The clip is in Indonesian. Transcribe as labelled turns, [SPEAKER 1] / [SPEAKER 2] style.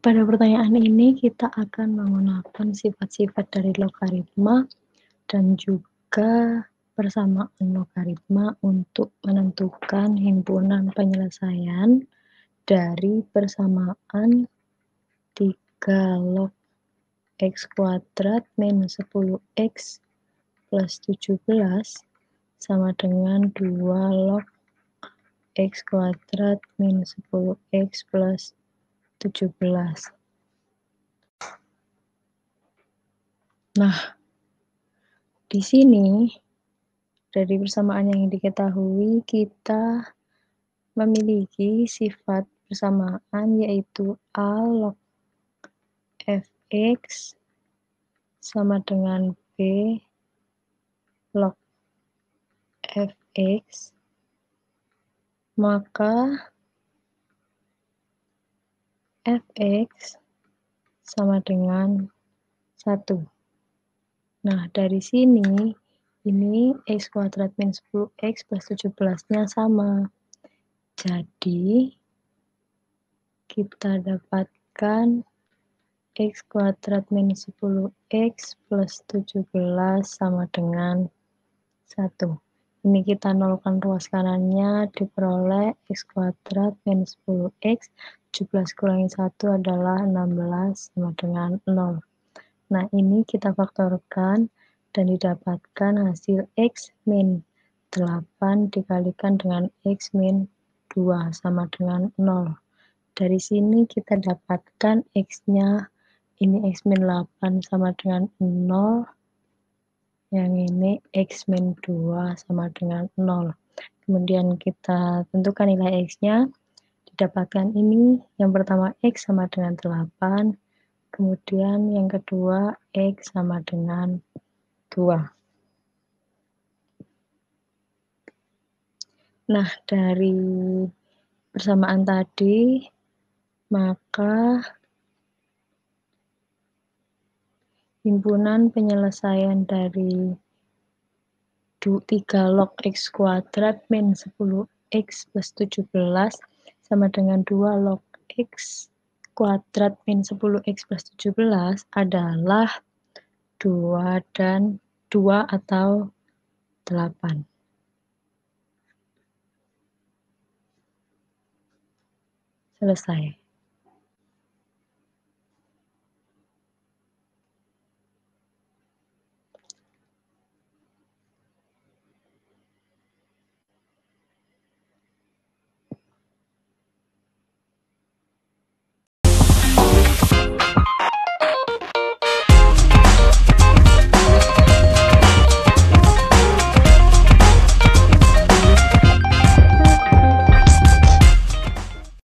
[SPEAKER 1] Pada pertanyaan ini kita akan menggunakan sifat-sifat dari logaritma dan juga persamaan logaritma untuk menentukan himpunan penyelesaian dari persamaan 3 log x kuadrat minus 10x plus 17 sama dengan 2 log x kuadrat minus 10x plus 17. Nah, di sini dari persamaan yang diketahui kita memiliki sifat persamaan yaitu A log fx sama dengan B log fx, maka fx sama dengan 1. Nah, dari sini ini x kuadrat minus 10x plus 17-nya sama. Jadi, kita dapatkan x kuadrat minus 10x plus 17 sama dengan 1. Ini kita nolkan ruas kanannya, diperoleh x kuadrat minus 10x, 17 kurangi 1 adalah 16 sama dengan 0. Nah, ini kita faktorkan dan didapatkan hasil x min 8 dikalikan dengan x min 2 sama dengan 0. Dari sini kita dapatkan x-nya, ini x min 8 sama dengan 0, yang ini x min 2 sama dengan 0. Kemudian kita tentukan nilai x-nya, didapatkan ini, yang pertama x sama dengan 8, kemudian yang kedua x sama dengan 2. Nah, dari persamaan tadi, maka himpunan penyelesaian dari 3 log x kuadrat min 10x plus 17 sama dengan 2 log x kuadrat min 10x plus 17 adalah 2 atau 8. Selesai.